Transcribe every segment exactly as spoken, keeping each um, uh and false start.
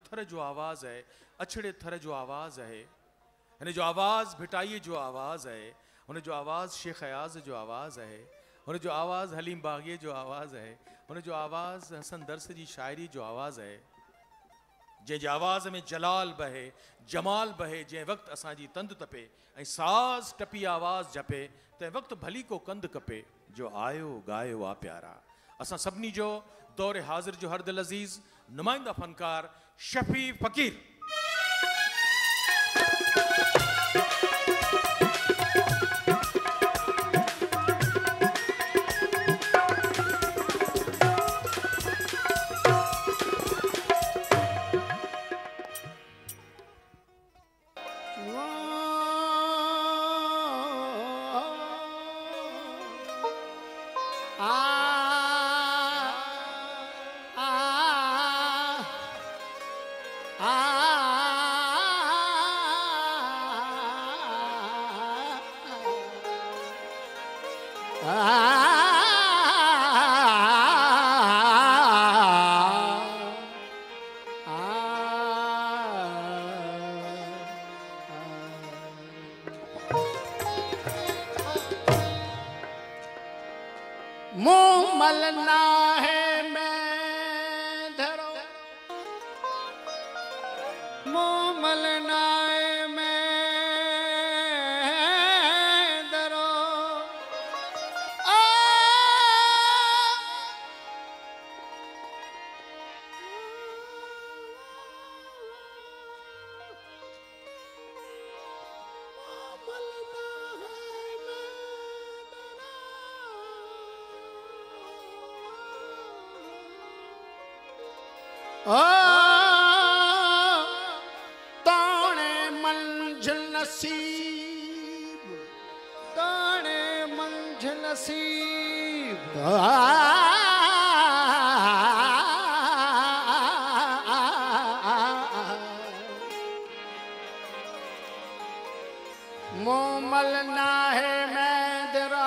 पत्थर जो आवाज़ है, अछड़े थर जो आवाज़ है, यानी जो आवाज़ भिटाई जो आवाज़ है, उन्हें जो आवाज़ शेख अयाज़ जो आवाज़ है, उन्हें जो आवाज़ हलीम बाग़ी जो आवाज़ है, उन्हें जो आवाज़ हसन दर्स जी शायरी जो आवाज़ है, जंहिं जे आवाज़ में जलाल बहे, जमाल बहे, जंहिं वक़्तु असांजी तंद तपे ऐं साज़ टपी आवाज़ जपे, तंहिं वक़्तु भली को कंद कपे, जो आयो गायो आ प्यारा। असां सभिनी जो दौर हाज़िर जो हर दिल अज़ीज़ नुमाइंदा फ़नकार शफ़ी फ़क़ीर। ताने मंजिल नसीब, ताने मंजिल नसीब, मोमल ना है मैं दरा,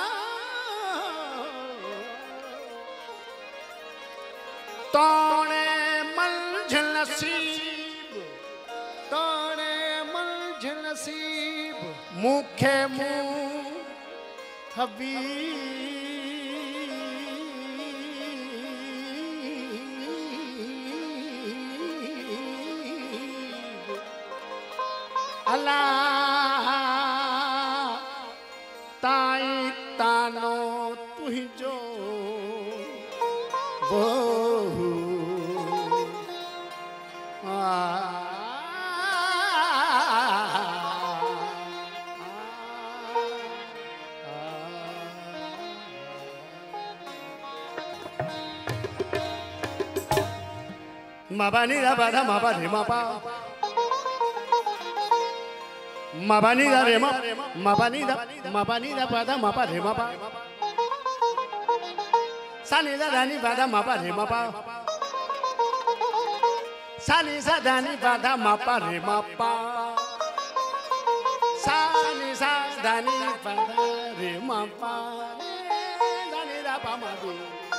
ताने नसीब, ताने मंजिल नसीब, मुखे मुँह हबीब, अल्लाह ताई तानो तुझो वो Mabani da bada mabani maba, mabani da rema, mabani da mabani da bada mabani maba, sani da dani bada mabani maba, sani sa dani bada mabani maba, sani sa dani bada rema maba, dani da pamadu.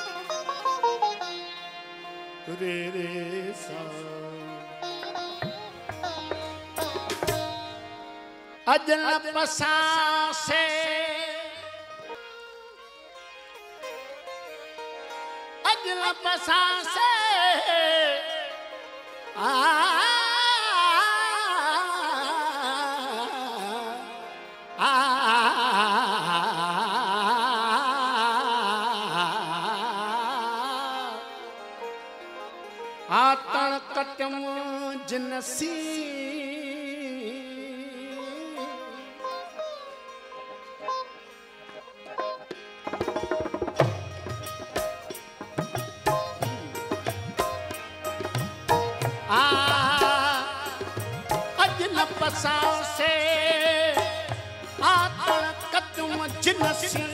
Re re sa ajal pasa se ajal pasa se आतन कटम जनसी आ अजन पसा से आतन कटम जनसी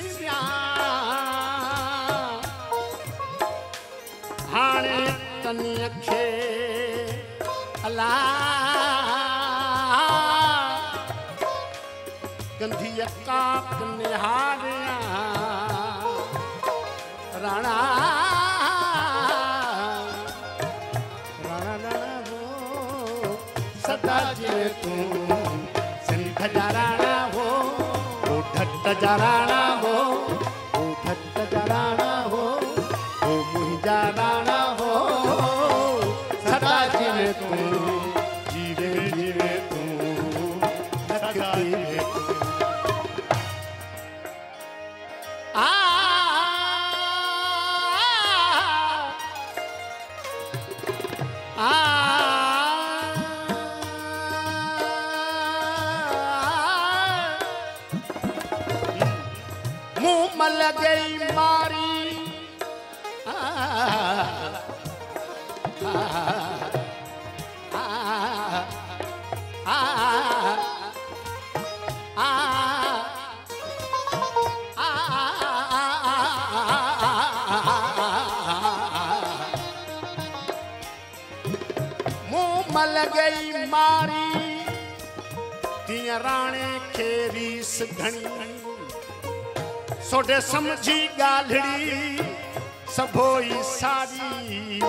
हाणे तनी अखे अल्लाह गंधी काक निहारिया राणा राणा राणा वो सदा जिवे तू सिंध जा राणा हो ओ ढट जा राणा हो ओ ढट जा राणा हो ओ मुंहिंजा राणा हो सदा जिवे तू जीवे जीवे तू सदा जिवे तू आ आ मुँह मल गई मारी आ, आ, आ, आ, आ, मुँह मल गई मारी तीअं राणे खे रीस घणी सोडे समझी गालड़ी सबोई सारी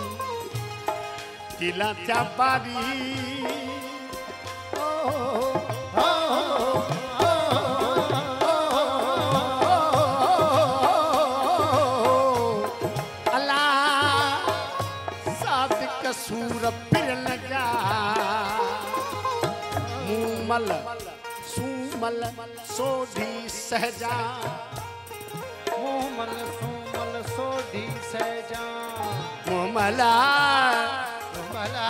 किला त्या बारी अल्लाह साद कसूर फिर लगा मुमल सुमल सोधी सहजा मुमल सुमल सोधी सहजा मुमला मुमला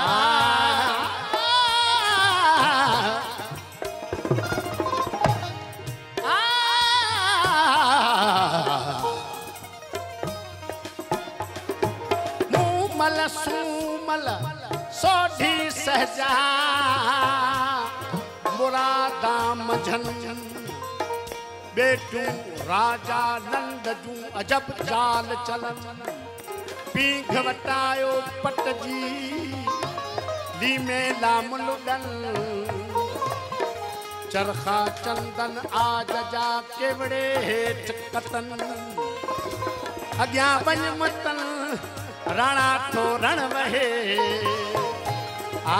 मुमल सुमल सोधी सहजा मुरादा मझन बेटू राजा नंद जू अजब चाल चलन पीघ वटायो पट जी ली में लाम लुडन चरखा चंदन आज जा केवड़े हेठ कतन अग्या बन मतन राणा तो रण वहे आ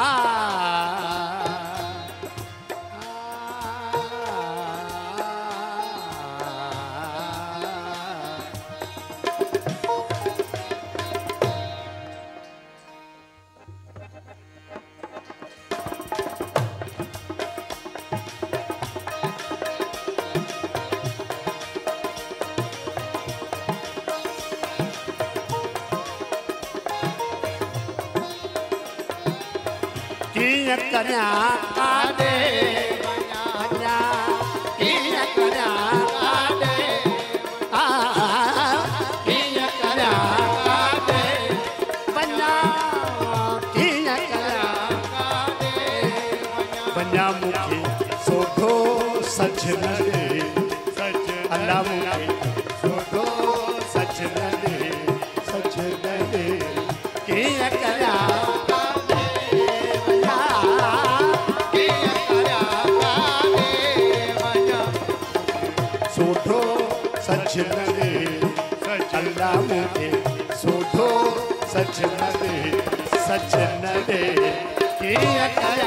किया करया आदे बन्या किया करया आदे आ किया करया आदे बन्या किया करया आदे बन्या मुखी सोधो सच न दे सच अल्लाह मुखी सोधो सच न दे सच न दे किया करया सच न दे अल्लाह मुझे सोधो सच न दे सच न दे किया कया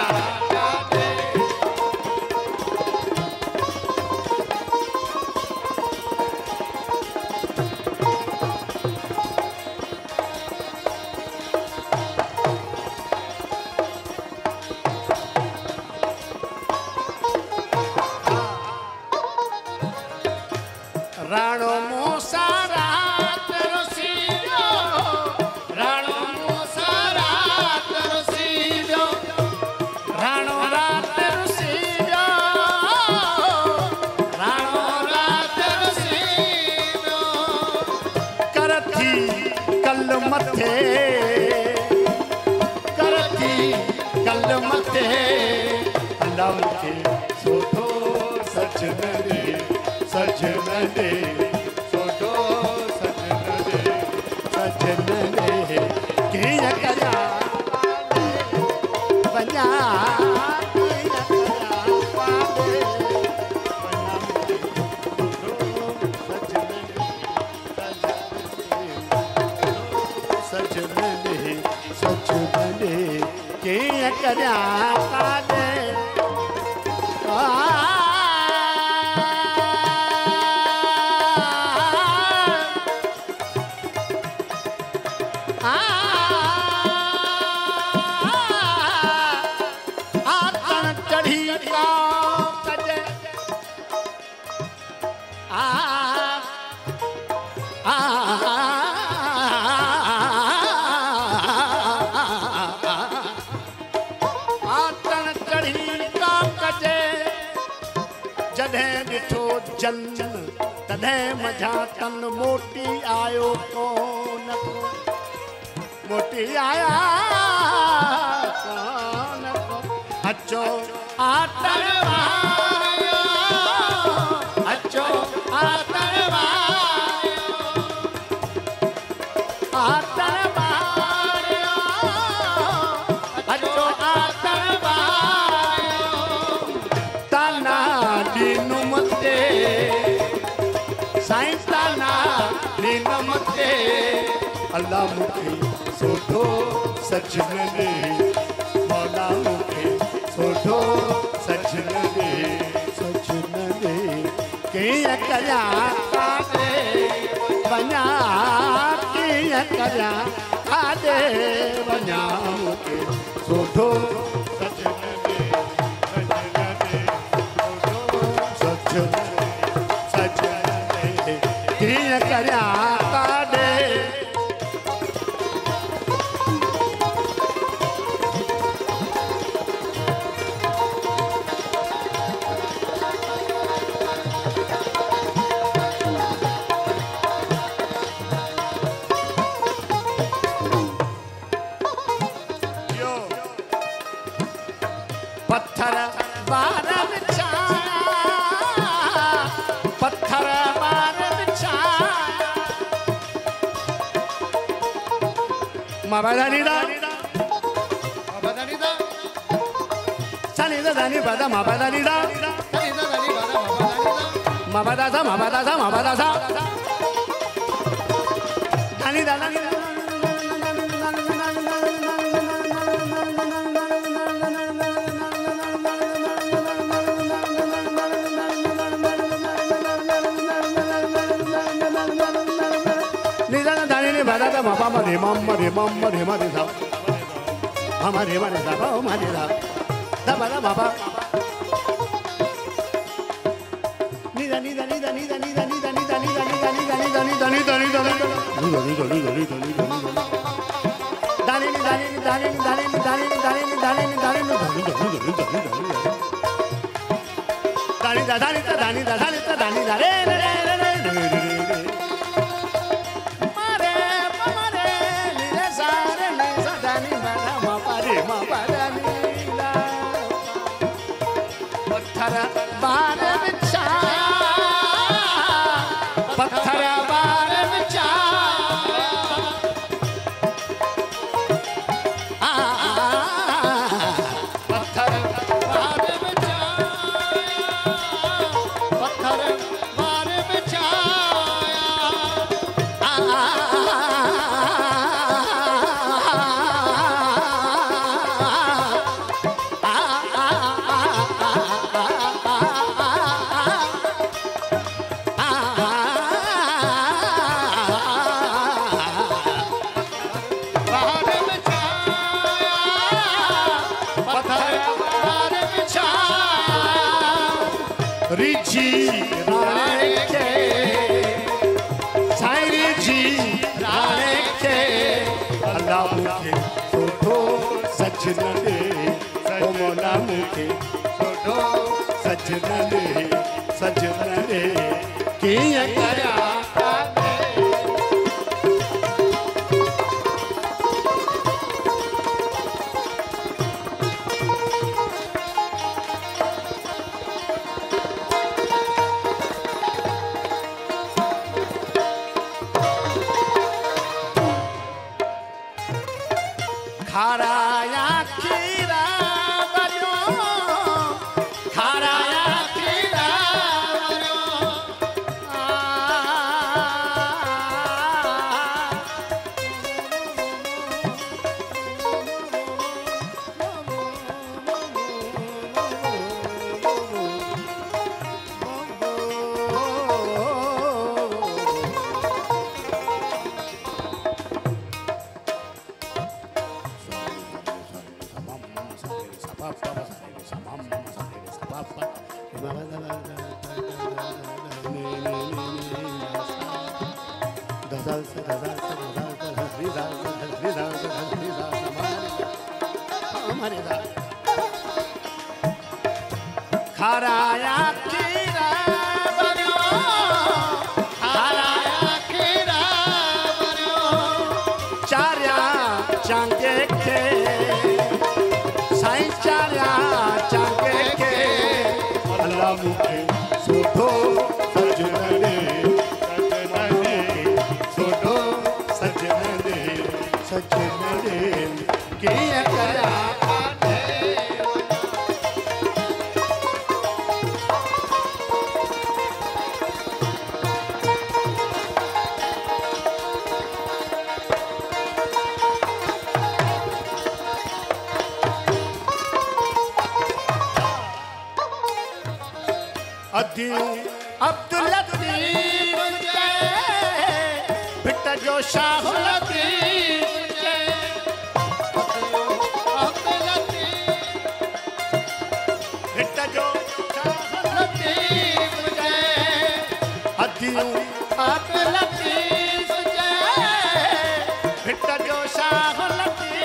राणो मोसा रात रसीदो राणो मोसा रात रसीदो राणो रात रसीदो राणो रात रसीदो करथी कल मथे करथी कल मथे अल्लाह मुखे सोधो सच न दे सच न दे सोधो सच न दे सच न दे किया कया बन्या किया कया पादे सच न दे सच न दे कीअं करियां काॾे तॾहिं मझा तन मोटी आयो कोन मोटी आया कोन अचो आतन वायो अचो आतन वायो आतन वायो अचो आतन वायो ताना दीनु मते साइंसदाना नीलम ते अल्लाह मुखे सोठो सजन दे मौला मुखे सोठो सजन दे सजन दे कीअं करियां काॾे वञा कीअं करियां काॾे वञा मुखे सोठो सजन दे सजन दे सोठो सजन कीअं करियां काॾे पत्थर बार पत्थर बार Mabadani da, Mabadani da, Sani da dani bada Mabadani da, Sani da dani bada Mabadani da, Mabadaza Mabadaza Mabadaza, Dani da dani da. Bada mama mama mama mama mama da mama mama da mama da da bada baba nida nida nida nida nida nida nida nida nida nida nida nida nida nida nida nida nida nida nida dani dani dani dani dani dani dani dani dani dani dani dani dani dani dani पत्थर बार बिछा पत्थर बार बिछा पत्थर बार बिछा पत्थर बार बिछा Richie Rane के Sai Richie Rane के अल्लाह मुखे सोठो सजन दे ओ मौला मुखे सोठो सजन दे सजन दे कीअं करियां खाराया खीरा बनो खाराया खीरा बनो pa pa sa re sa ma ma sa re sa pa pa ma ma da da ne ne ne da da sa da da sa da da ri da ri da ri da ma ma ri da kharaaya kira baryo kharaaya kira baryo charya change ke sai charya change ke Allah mukhe sotho sajnane sajnane sotho sajnane sajnane kiya kara Abdul Latif ke Bhitai jo Shah Latif ke Abdul Latif Bhitai jo Shah Latif ke Abdul Latif ke Bhitai jo Shah Latif ke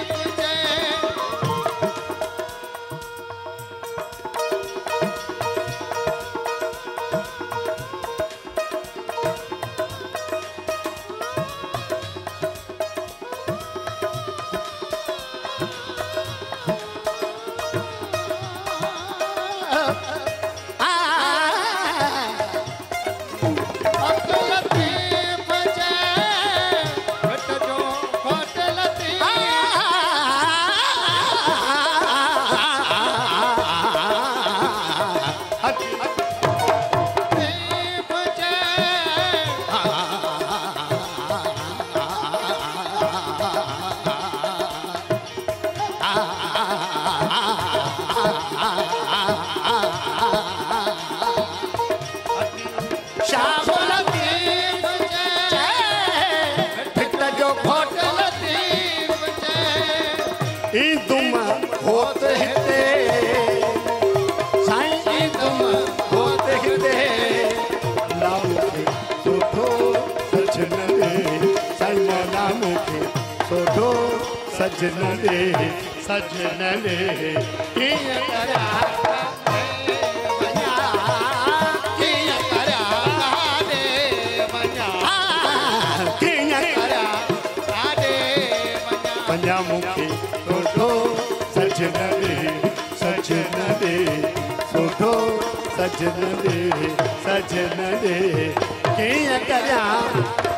Sajnane, sajnane, kiya kara de banya, kiya kara de banya, kiya kara de banya, banya mukhe sotho sajnane, sajnane, sotho sajnane, sajnane, kiya kara